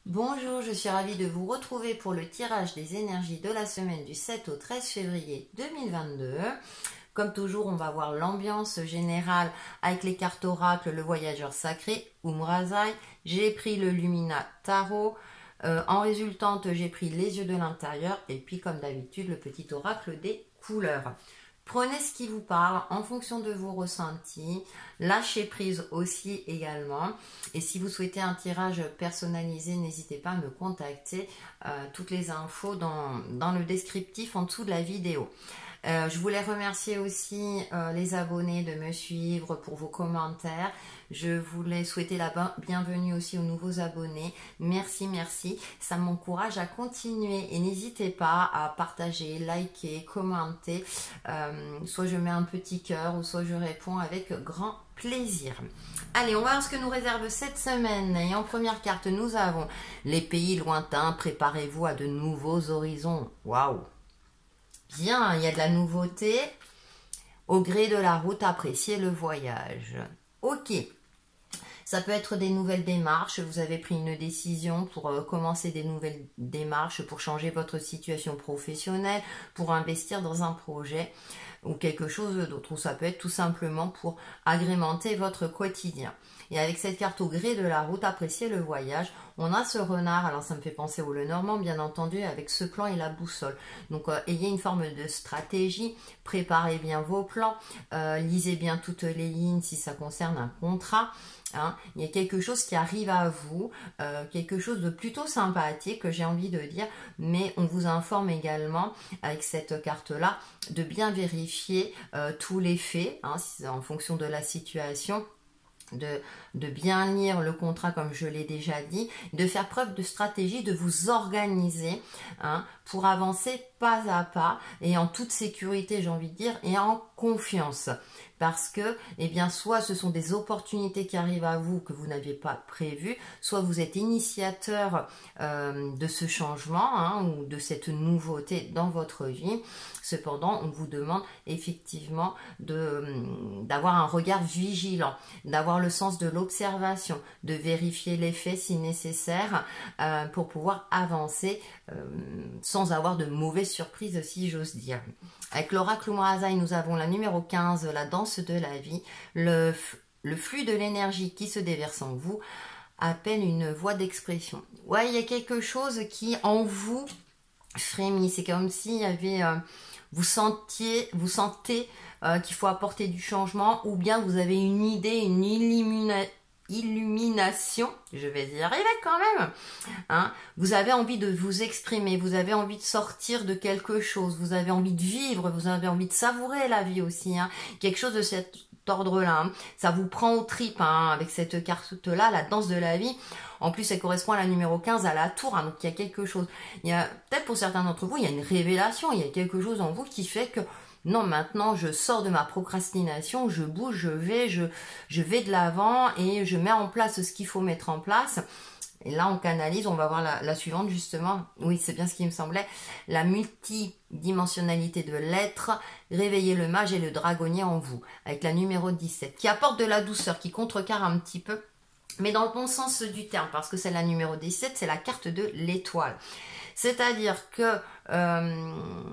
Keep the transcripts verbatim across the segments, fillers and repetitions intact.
Bonjour, je suis ravie de vous retrouver pour le tirage des énergies de la semaine du sept au treize février deux mille vingt-deux. Comme toujours, on va voir l'ambiance générale avec les cartes oracles, le voyageur sacré, Umrazai. J'ai pris le Lumina Tarot. Euh, en résultante, j'ai pris les yeux de l'intérieur et puis comme d'habitude, le petit oracle des couleurs. Prenez ce qui vous parle en fonction de vos ressentis. Lâchez prise aussi également. Et si vous souhaitez un tirage personnalisé, n'hésitez pas à me contacter. Euh, toutes les infos dans, dans le descriptif en dessous de la vidéo. Euh, je voulais remercier aussi euh, les abonnés de me suivre pour vos commentaires. Je voulais souhaiter la bienvenue aussi aux nouveaux abonnés. Merci, merci. Ça m'encourage à continuer. Et n'hésitez pas à partager, liker, commenter. Euh, soit je mets un petit cœur ou soit je réponds avec grand plaisir. Allez, on va voir ce que nous réserve cette semaine. Et en première carte, nous avons les pays lointains. Préparez-vous à de nouveaux horizons. Waouh! Bien, il y a de la nouveauté. Au gré de la route, appréciez le voyage. Ok. Ça peut être des nouvelles démarches. Vous avez pris une décision pour euh, commencer des nouvelles démarches, pour changer votre situation professionnelle, pour investir dans un projet ou quelque chose d'autre. Ou ça peut être tout simplement pour agrémenter votre quotidien. Et avec cette carte au gré de la route, appréciez le voyage. On a ce renard, alors ça me fait penser au Lenormand, bien entendu, avec ce plan et la boussole. Donc, euh, ayez une forme de stratégie, préparez bien vos plans, euh, lisez bien toutes les lignes si ça concerne un contrat. Hein. Il y a quelque chose qui arrive à vous, euh, quelque chose de plutôt sympathique, que j'ai envie de dire, mais on vous informe également, avec cette carte-là, de bien vérifier euh, tous les faits, hein, en fonction de la situation. De, de bien lire le contrat comme je l'ai déjà dit, de faire preuve de stratégie, de vous organiser hein, pour avancer pas à pas et en toute sécurité, j'ai envie de dire, et en confiance. Parce que, eh bien, soit ce sont des opportunités qui arrivent à vous que vous n'aviez pas prévues, soit vous êtes initiateur euh, de ce changement hein, ou de cette nouveauté dans votre vie. Cependant, on vous demande effectivement de, d'avoir un regard vigilant, d'avoir le sens de l'observation, de vérifier les faits si nécessaire euh, pour pouvoir avancer euh, sans avoir de mauvaises surprises, si j'ose dire. Avec l'oracle Umrazai, nous avons la numéro quinze, la danse de la vie, le, le flux de l'énergie qui se déverse en vous appelle une voie d'expression. Ouais, il y a quelque chose qui en vous frémit, c'est comme s'il y avait... Euh, vous sentiez, vous sentez euh, qu'il faut apporter du changement ou bien vous avez une idée, une illumina, illumination, je vais y arriver quand même, hein. Vous avez envie de vous exprimer, vous avez envie de sortir de quelque chose, vous avez envie de vivre, vous avez envie de savourer la vie aussi, hein. Quelque chose de cet ordre-là, hein. Ça vous prend aux tripes hein, avec cette carte-là, la danse de la vie. En plus, elle correspond à la numéro quinze, à la tour, hein, donc il y a quelque chose. Il y a peut-être pour certains d'entre vous, il y a une révélation, il y a quelque chose en vous qui fait que non, maintenant je sors de ma procrastination, je bouge, je vais, je, je vais de l'avant et je mets en place ce qu'il faut mettre en place. Et là, on canalise, on va voir la, la suivante justement. Oui, c'est bien ce qui me semblait. La multidimensionnalité de l'être, réveiller le mage et le dragonnier en vous, avec la numéro dix-sept, qui apporte de la douceur, qui contrecarre un petit peu, mais dans le bon sens du terme, parce que c'est la numéro dix-sept, c'est la carte de l'étoile. C'est-à-dire que euh,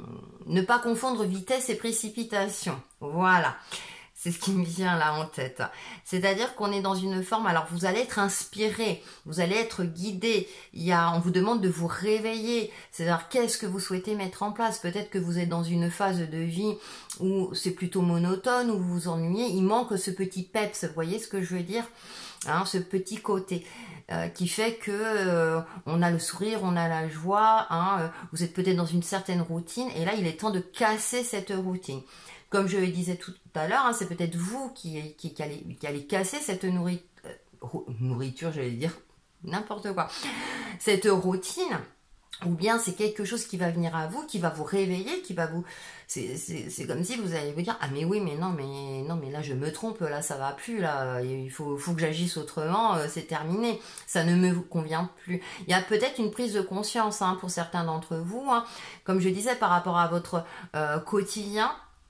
ne pas confondre vitesse et précipitation. Voilà. C'est ce qui me vient là en tête. C'est-à-dire qu'on est dans une forme, alors vous allez être inspiré, vous allez être guidé. Il y a, on vous demande de vous réveiller. C'est-à-dire qu'est-ce que vous souhaitez mettre en place. Peut-être que vous êtes dans une phase de vie où c'est plutôt monotone, où vous vous ennuyez. Il manque ce petit peps, vous voyez ce que je veux dire, hein, ce petit côté. Euh, qui fait que euh, on a le sourire, on a la joie, hein, euh, vous êtes peut-être dans une certaine routine et là il est temps de casser cette routine. Comme je le disais tout à l'heure, hein, c'est peut-être vous qui, qui, qui, allez, qui allez casser cette nourri euh, nourriture, j'allais dire n'importe quoi, cette routine. Ou bien c'est quelque chose qui va venir à vous, qui va vous réveiller, qui va vous... C'est comme si vous allez vous dire « Ah mais oui, mais non, mais non, mais là je me trompe, là ça va plus, là il faut, faut que j'agisse autrement, euh, c'est terminé, ça ne me convient plus. » Il y a peut-être une prise de conscience hein, pour certains d'entre vous, hein, comme je disais par rapport à votre euh, quotidien.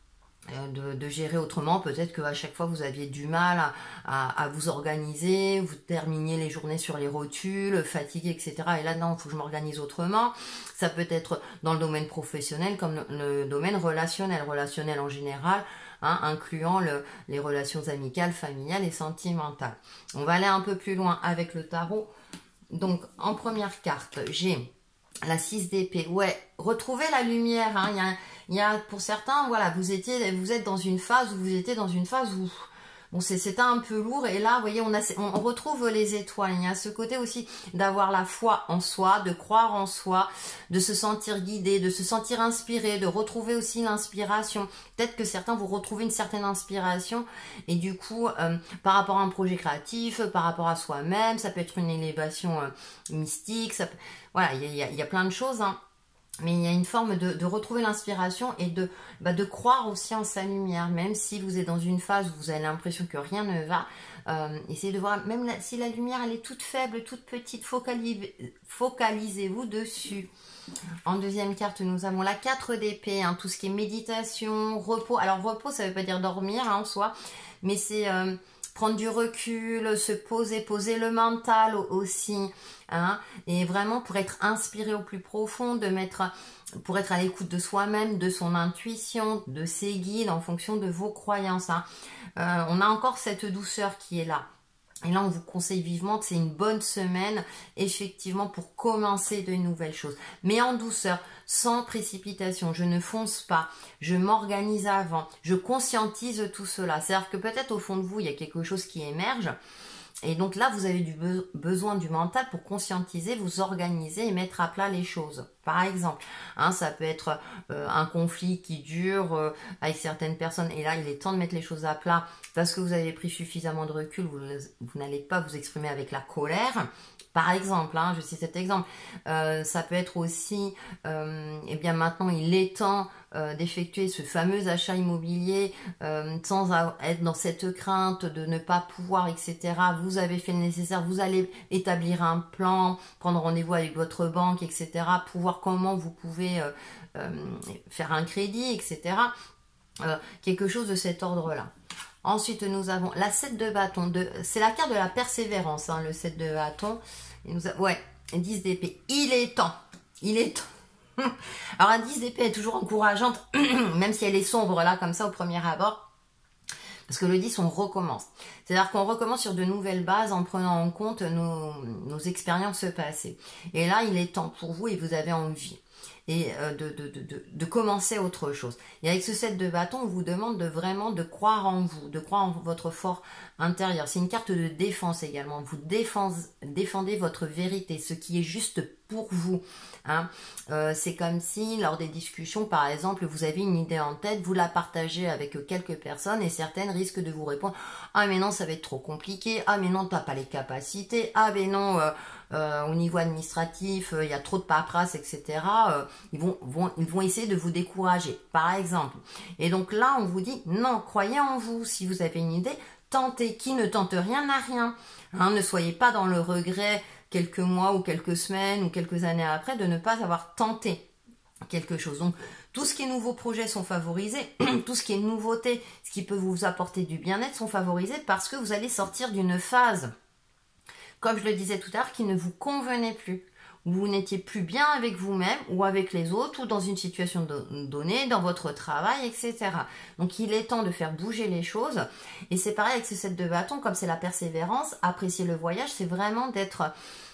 De, de gérer autrement, peut-être qu'à chaque fois vous aviez du mal à, à, à vous organiser, vous terminiez les journées sur les rotules, fatigué, et cetera. Et là, non, il faut que je m'organise autrement. Ça peut être dans le domaine professionnel comme le, le domaine relationnel, relationnel en général, hein, incluant le, les relations amicales, familiales et sentimentales. On va aller un peu plus loin avec le tarot. Donc, en première carte, j'ai la six d'épée. Ouais, retrouvez la lumière, hein, il y a Il y a pour certains, voilà, vous étiez, vous êtes dans une phase où vous étiez dans une phase où bon, c'était un peu lourd. Et là, vous voyez, on, a, on retrouve les étoiles. Il y a ce côté aussi d'avoir la foi en soi, de croire en soi, de se sentir guidé, de se sentir inspiré, de retrouver aussi l'inspiration. Peut-être que certains vous retrouvez une certaine inspiration. Et du coup, euh, par rapport à un projet créatif, par rapport à soi-même, ça peut être une élévation euh, mystique. Ça peut, voilà, il y, a, il y a plein de choses, hein. Mais il y a une forme de, de retrouver l'inspiration et de, bah, de croire aussi en sa lumière, même si vous êtes dans une phase où vous avez l'impression que rien ne va. Euh, essayez de voir, même la, si la lumière elle est toute faible, toute petite, focalisez, focalisez-vous dessus. En deuxième carte, nous avons la quatre d'épée, hein, tout ce qui est méditation, repos. Alors repos, ça ne veut pas dire dormir, hein, en soi, mais c'est... Euh, prendre du recul, se poser, poser le mental aussi, hein, et vraiment pour être inspiré au plus profond, de mettre, pour être à l'écoute de soi-même, de son intuition, de ses guides en fonction de vos croyances, hein. Euh, on a encore cette douceur qui est là. Et là, on vous conseille vivement que c'est une bonne semaine, effectivement, pour commencer de nouvelles choses. Mais en douceur, sans précipitation. Je ne fonce pas, je m'organise avant, je conscientise tout cela. C'est-à-dire que peut-être au fond de vous, il y a quelque chose qui émerge. Et donc là, vous avez du be- besoin du mental pour conscientiser, vous organiser et mettre à plat les choses. Par exemple, hein, ça peut être euh, un conflit qui dure euh, avec certaines personnes. Et là, il est temps de mettre les choses à plat parce que vous avez pris suffisamment de recul. Vous, vous n'allez pas vous exprimer avec la colère. Par exemple, hein, je cite cet exemple. Euh, ça peut être aussi, euh, eh bien maintenant, il est temps euh, d'effectuer ce fameux achat immobilier euh, sans être dans cette crainte de ne pas pouvoir, et cetera. Vous avez fait le nécessaire, vous allez établir un plan, prendre rendez-vous avec votre banque, et cetera. Pour voir comment vous pouvez euh, euh, faire un crédit, et cetera. Euh, quelque chose de cet ordre-là. Ensuite, nous avons la sept de bâton. De, c'est la carte de la persévérance, hein, le sept de bâton. Et nous a, ouais, dix d'épée. Il est temps. Il est temps. Alors, la dix d'épée est toujours encourageante, même si elle est sombre, là, comme ça, au premier abord. Parce que le dix, on recommence. C'est-à-dire qu'on recommence sur de nouvelles bases en prenant en compte nos, nos expériences passées. Et là, il est temps pour vous et vous avez envie. Et euh, de, de, de, de commencer autre chose. Et avec ce sept de bâton, on vous demande de vraiment de croire en vous, de croire en votre fort intérieur. C'est une carte de défense également. Vous défense, défendez votre vérité, ce qui est juste pour vous. Hein. Euh, c'est comme si, lors des discussions, par exemple, vous avez une idée en tête, vous la partagez avec quelques personnes et certaines risquent de vous répondre « Ah mais non, ça va être trop compliqué. Ah mais non, t'as pas les capacités. Ah mais non... Euh, Euh, au niveau administratif, euh, il y a trop de paperasse, et cetera. Euh, ils, vont, vont, ils vont essayer de vous décourager, par exemple. Et donc là, on vous dit, non, croyez en vous. Si vous avez une idée, tentez. Qui ne tente rien n'a rien. Hein, ne soyez pas dans le regret quelques mois ou quelques semaines ou quelques années après de ne pas avoir tenté quelque chose. Donc, tout ce qui est nouveaux projets sont favorisés, tout ce qui est nouveauté, ce qui peut vous apporter du bien-être sont favorisés parce que vous allez sortir d'une phase, comme je le disais tout à l'heure, qui ne vous convenait plus, où vous n'étiez plus bien avec vous-même ou avec les autres ou dans une situation donnée, dans votre travail, et cetera. Donc il est temps de faire bouger les choses. Et c'est pareil avec ce sept de bâton, comme c'est la persévérance, apprécier le voyage, c'est vraiment d'être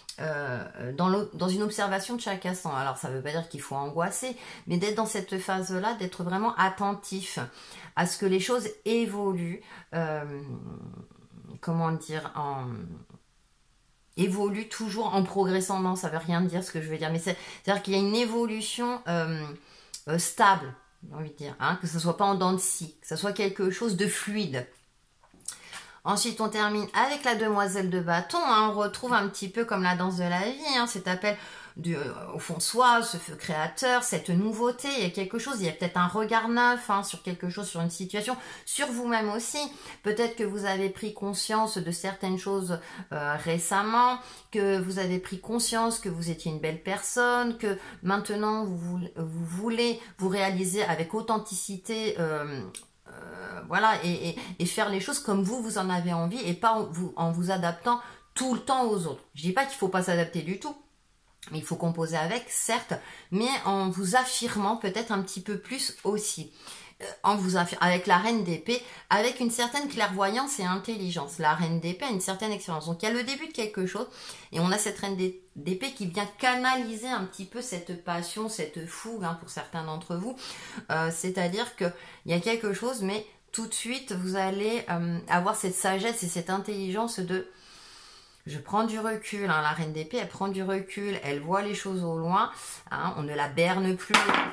euh, dans, dans une observation de chaque instant. Alors ça ne veut pas dire qu'il faut angoisser, mais d'être dans cette phase-là, d'être vraiment attentif à ce que les choses évoluent, euh, comment dire, en... évolue toujours en progressant. Non, ça veut rien dire ce que je veux dire, mais c'est-à-dire qu'il y a une évolution euh, euh, stable, j'ai envie de dire, hein, que ce soit pas en dents de scie, que ce soit quelque chose de fluide. Ensuite, on termine avec la demoiselle de bâton, hein, on retrouve un petit peu comme la danse de la vie, hein, cet appel du, euh, au fond de soi, ce feu créateur, cette nouveauté, il y a quelque chose, il y a peut-être un regard neuf hein, sur quelque chose, sur une situation, sur vous-même aussi. Peut-être que vous avez pris conscience de certaines choses euh, récemment, que vous avez pris conscience que vous étiez une belle personne, que maintenant vous, vous voulez vous réaliser avec authenticité euh, euh, voilà, et, et, et faire les choses comme vous, vous en avez envie, et pas en vous, en vous adaptant tout le temps aux autres. Je dis pas qu'il faut pas s'adapter du tout. Il faut composer avec, certes, mais en vous affirmant peut-être un petit peu plus aussi. Euh, en vous affirmant, avec la reine d'épée, avec une certaine clairvoyance et intelligence. La reine d'épée a une certaine expérience. Donc il y a le début de quelque chose, et on a cette reine d'épée qui vient canaliser un petit peu cette passion, cette fougue, hein, pour certains d'entre vous. Euh, C'est-à-dire qu'il y a quelque chose, mais tout de suite, vous allez euh, avoir cette sagesse et cette intelligence de... Je prends du recul, hein, la reine d'épée, elle prend du recul, elle voit les choses au loin, hein, on ne la berne plus,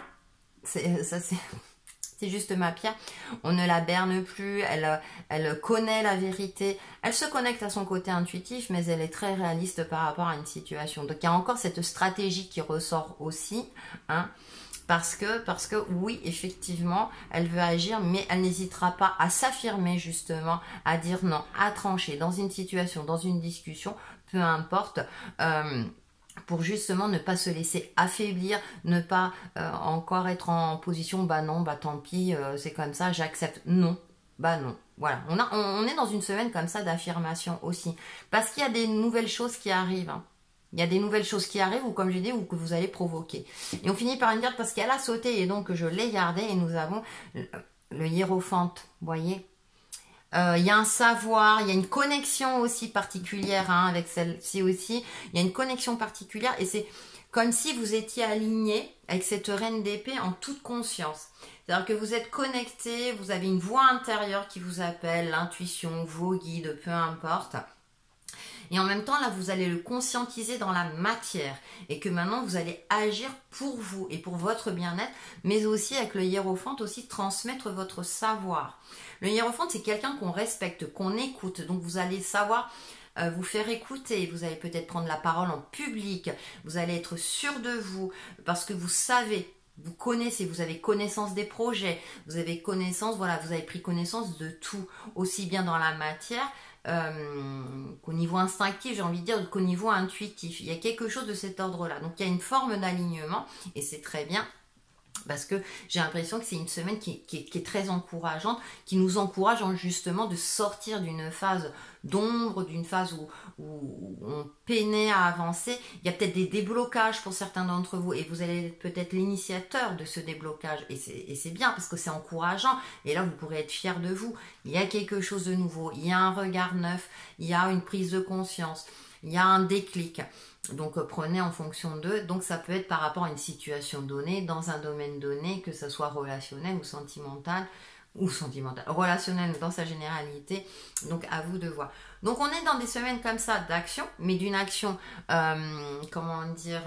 c'est, ça c'est, c'est juste ma pierre, on ne la berne plus, elle, elle connaît la vérité, elle se connecte à son côté intuitif, mais elle est très réaliste par rapport à une situation. Donc il y a encore cette stratégie qui ressort aussi, hein, Parce que, parce que oui, effectivement, elle veut agir, mais elle n'hésitera pas à s'affirmer justement, à dire non, à trancher dans une situation, dans une discussion, peu importe, euh, pour justement ne pas se laisser affaiblir, ne pas euh, encore être en position, bah non, bah tant pis, euh, c'est comme ça, j'accepte. Non, bah non. Voilà, on, a, on, on est dans une semaine comme ça d'affirmation aussi, parce qu'il y a des nouvelles choses qui arrivent, hein. Il y a des nouvelles choses qui arrivent, ou comme je dis, ou que vous allez provoquer. Et on finit par une carte parce qu'elle a sauté, et donc je l'ai gardée, et nous avons le, le hiérophante, vous voyez. Euh, il y a un savoir, il y a une connexion aussi particulière, hein, avec celle-ci aussi. Il y a une connexion particulière, et c'est comme si vous étiez aligné avec cette reine d'épée en toute conscience. C'est-à-dire que vous êtes connecté, vous avez une voix intérieure qui vous appelle, l'intuition, vos guides, peu importe. Et en même temps, là, vous allez le conscientiser dans la matière. Et que maintenant, vous allez agir pour vous et pour votre bien-être. Mais aussi, avec le hiérophante, aussi transmettre votre savoir. Le hiérophante, c'est quelqu'un qu'on respecte, qu'on écoute. Donc, vous allez savoir euh, vous faire écouter. Vous allez peut-être prendre la parole en public. Vous allez être sûr de vous. Parce que vous savez... Vous connaissez, vous avez connaissance des projets, vous avez connaissance, voilà, vous avez pris connaissance de tout, aussi bien dans la matière euh, qu'au niveau instinctif, j'ai envie de dire, qu'au niveau intuitif. Il y a quelque chose de cet ordre-là. Donc il y a une forme d'alignement, et c'est très bien. Parce que j'ai l'impression que c'est une semaine qui, qui, qui est très encourageante, qui nous encourage justement de sortir d'une phase d'ombre, d'une phase où, où on peinait à avancer. Il y a peut-être des déblocages pour certains d'entre vous, et vous allez être peut-être l'initiateur de ce déblocage. Et c'est, et c'est bien parce que c'est encourageant. Et là, vous pourrez être fiers de vous. Il y a quelque chose de nouveau, il y a un regard neuf, il y a une prise de conscience, il y a un déclic. Donc prenez en fonction d'eux. Donc ça peut être par rapport à une situation donnée, dans un domaine donné, que ce soit relationnel ou sentimental, ou sentimental, relationnel dans sa généralité. Donc à vous de voir. Donc on est dans des semaines comme ça d'action, mais d'une action, euh, comment dire,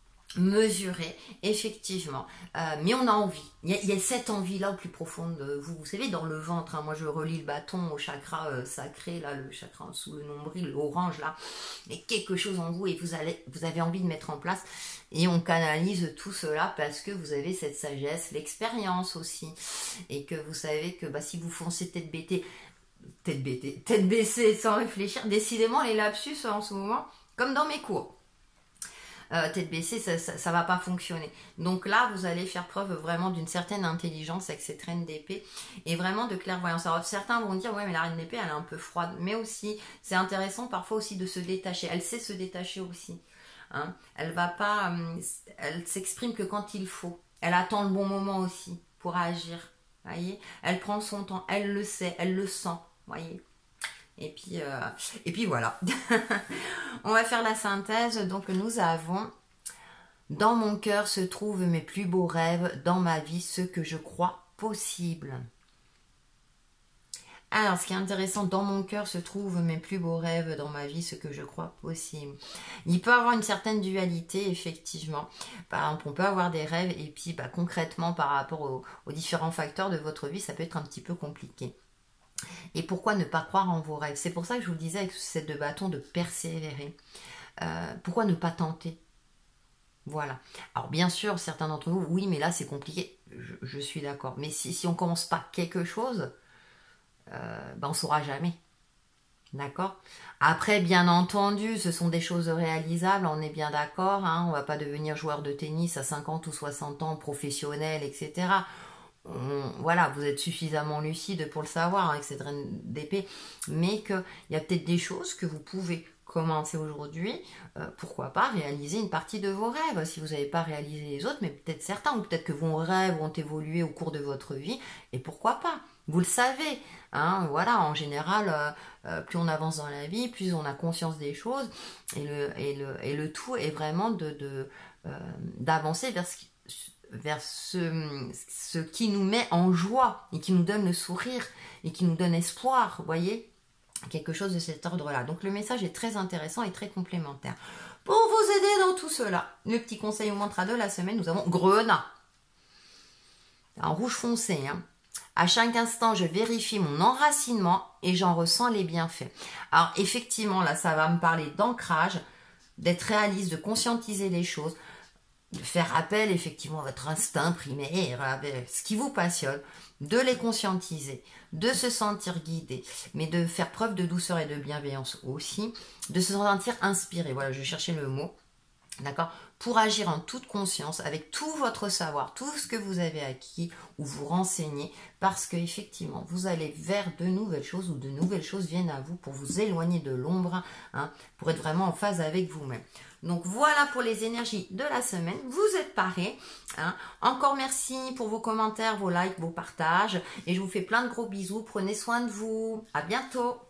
mesurée, effectivement. Euh, mais on a envie. Il y a, il y a cette envie-là au plus profond de vous. Vous savez, dans le ventre, hein, moi je relie le bâton au chakra euh, sacré, là, le chakra sous le nombril, l'orange, là. Et quelque chose en vous, et vous, allez, vous avez envie de mettre en place. Et on canalise tout cela parce que vous avez cette sagesse, l'expérience aussi. Et que vous savez que bah, si vous foncez tête bêtée, tête bêtée, tête baissée sans réfléchir, décidément les lapsus en ce moment, comme dans mes cours. Euh, tête baissée, ça, ça, ça va pas fonctionner. Donc là, vous allez faire preuve vraiment d'une certaine intelligence avec cette reine d'épée et vraiment de clairvoyance. Alors certains vont dire, ouais, mais la reine d'épée, elle est un peu froide. Mais aussi, c'est intéressant parfois aussi de se détacher. Elle sait se détacher aussi. Hein. Elle va pas, euh, elle s'exprime que quand il faut. Elle attend le bon moment aussi pour agir. Voyez, elle prend son temps. Elle le sait, elle le sent. Voyez. Et puis, euh, et puis voilà. On va faire la synthèse. Donc nous avons, dans mon cœur se trouvent mes plus beaux rêves, dans ma vie ce que je crois possible. Alors, ce qui est intéressant, dans mon cœur se trouvent mes plus beaux rêves, dans ma vie ce que je crois possible. Il peut y avoir une certaine dualité, effectivement. Par exemple, on peut avoir des rêves et puis bah, concrètement, par rapport aux, aux différents facteurs de votre vie, ça peut être un petit peu compliqué. Et pourquoi ne pas croire en vos rêves? C'est pour ça que je vous le disais avec ces deux bâtons de persévérer. Euh, pourquoi ne pas tenter? Voilà. Alors bien sûr, certains d'entre vous, oui, mais là c'est compliqué. Je, je suis d'accord. Mais si, si on ne commence pas quelque chose, euh, ben on ne saura jamais. D'accord? Après, bien entendu, ce sont des choses réalisables, on est bien d'accord. Hein, on ne va pas devenir joueur de tennis à cinquante ou soixante ans, professionnel, et cetera. on, voilà, vous êtes suffisamment lucide pour le savoir, hein, avec cette reine d'épée, mais qu'il y a peut-être des choses que vous pouvez commencer aujourd'hui, euh, pourquoi pas réaliser une partie de vos rêves, si vous n'avez pas réalisé les autres, mais peut-être certains, ou peut-être que vos rêves ont évolué au cours de votre vie, et pourquoi pas, vous le savez, hein, voilà, en général, euh, euh, plus on avance dans la vie, plus on a conscience des choses, et le, et le, et le tout est vraiment de, de, euh, d'avancer vers ce qui vers ce, ce qui nous met en joie et qui nous donne le sourire et qui nous donne espoir, vous voyez, quelque chose de cet ordre-là. Donc le message est très intéressant et très complémentaire. Pour vous aider dans tout cela, le petit conseil au mantra de la semaine, nous avons Grenat. En rouge foncé, hein. À chaque instant, je vérifie mon enracinement et j'en ressens les bienfaits. Alors effectivement, là, ça va me parler d'ancrage, d'être réaliste, de conscientiser les choses, de faire appel effectivement à votre instinct primaire, avec ce qui vous passionne, de les conscientiser, de se sentir guidé, mais de faire preuve de douceur et de bienveillance aussi, de se sentir inspiré, voilà, je cherchais le mot, d'accord, pour agir en toute conscience, avec tout votre savoir, tout ce que vous avez acquis, ou vous renseigner, parce que effectivement, vous allez vers de nouvelles choses, ou de nouvelles choses viennent à vous pour vous éloigner de l'ombre, hein, pour être vraiment en phase avec vous-même. Donc voilà pour les énergies de la semaine, vous êtes parés, hein. Encore merci pour vos commentaires, vos likes, vos partages, et je vous fais plein de gros bisous, prenez soin de vous, à bientôt.